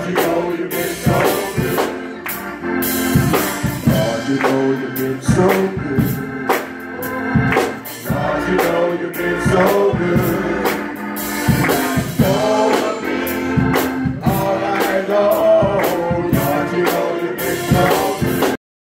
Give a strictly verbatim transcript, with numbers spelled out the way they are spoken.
Lord, you know you've been so good. Lord, you know you've been so good. Lord, you know you've been so good.